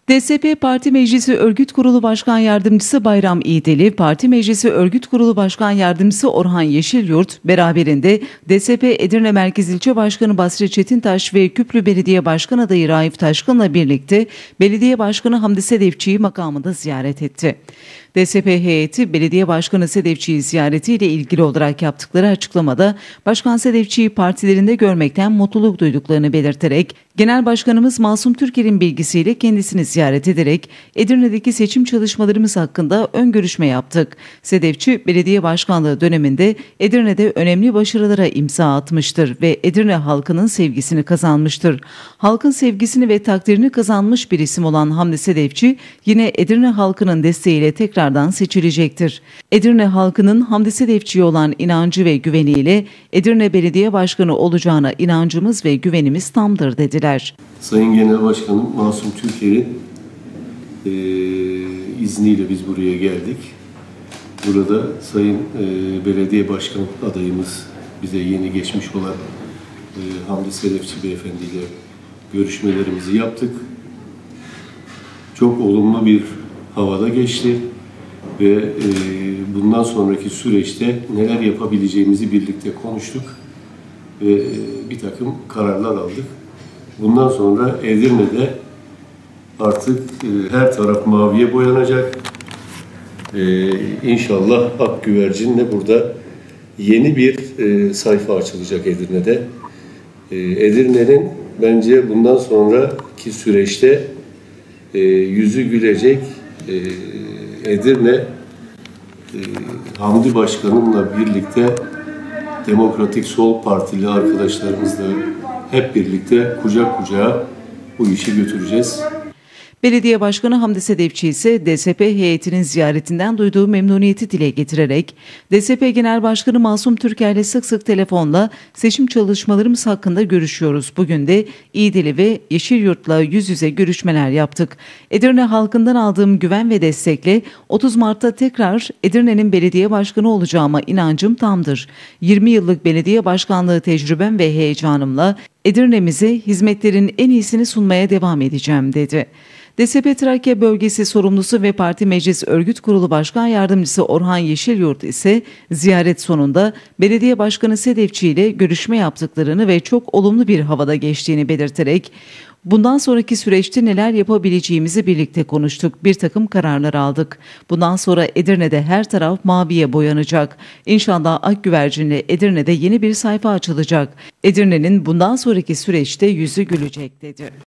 DSP Parti Meclisi Örgüt Kurulu Başkan Yardımcısı Bayram İğdeli, Parti Meclisi Örgüt Kurulu Başkan Yardımcısı Orhan Yeşilyurt, beraberinde DSP Edirne Merkez İlçe Başkanı Basri Çetintaş ve Küplü Belediye Başkan adayı Raif Taşkın'la birlikte Belediye Başkanı Hamdi Sedefçi'yi makamında ziyaret etti. DSP heyeti Belediye Başkanı Sedefçi'yi ziyaretiyle ilgili olarak yaptıkları açıklamada Başkan Sedefçi'yi partilerinde görmekten mutluluk duyduklarını belirterek Genel Başkanımız Masum Türker'in bilgisiyle kendisini ziyaret ederek Edirne'deki seçim çalışmalarımız hakkında ön görüşme yaptık. Sedefçi belediye başkanlığı döneminde Edirne'de önemli başarılara imza atmıştır ve Edirne halkının sevgisini kazanmıştır. Halkın sevgisini ve takdirini kazanmış bir isim olan Hamdi Sedefçi yine Edirne halkının desteğiyle tekrardan seçilecektir. Edirne halkının Hamdi Sedefçi'ye olan inancı ve güveniyle Edirne Belediye Başkanı olacağına inancımız ve güvenimiz tamdır dediler. Sayın Genel Başkanım Masum Türker'in izniyle biz buraya geldik. Burada Sayın Belediye Başkan adayımız bize yeni geçmiş olan Hamdi Sedefçi Beyefendi ile görüşmelerimizi yaptık. Çok olumlu bir havada geçti ve bundan sonraki süreçte neler yapabileceğimizi birlikte konuştuk ve bir takım kararlar aldık. Bundan sonra Edirne'de artık her taraf maviye boyanacak. İnşallah ak güvercinle burada yeni bir sayfa açılacak Edirne'de. Edirne'nin bence bundan sonraki süreçte yüzü gülecek. Edirne Hamdi Başkanımla birlikte Demokratik Sol Partili arkadaşlarımızla hep birlikte kucak kucağa bu işi götüreceğiz. Belediye Başkanı Hamdi Sedefçi ise DSP heyetinin ziyaretinden duyduğu memnuniyeti dile getirerek DSP Genel Başkanı Masum Türker'le sık sık telefonla seçim çalışmalarımız hakkında görüşüyoruz. Bugün de İğdeli ve Yeşilyurt'la yüz yüze görüşmeler yaptık. Edirne halkından aldığım güven ve destekle 30 Mart'ta tekrar Edirne'nin belediye başkanı olacağıma inancım tamdır. 20 yıllık belediye başkanlığı tecrübem ve heyecanımla Edirne'mize hizmetlerin en iyisini sunmaya devam edeceğim dedi. DSP Trakya Bölgesi Sorumlusu ve Parti Meclis Örgüt Kurulu Başkan Yardımcısı Orhan Yeşilyurt ise ziyaret sonunda Belediye Başkanı Sedefçi ile görüşme yaptıklarını ve çok olumlu bir havada geçtiğini belirterek bundan sonraki süreçte neler yapabileceğimizi birlikte konuştuk. Bir takım kararlar aldık. Bundan sonra Edirne'de her taraf maviye boyanacak. İnşallah ak güvercinle Edirne'de yeni bir sayfa açılacak. Edirne'nin bundan sonraki süreçte yüzü gülecek dedi.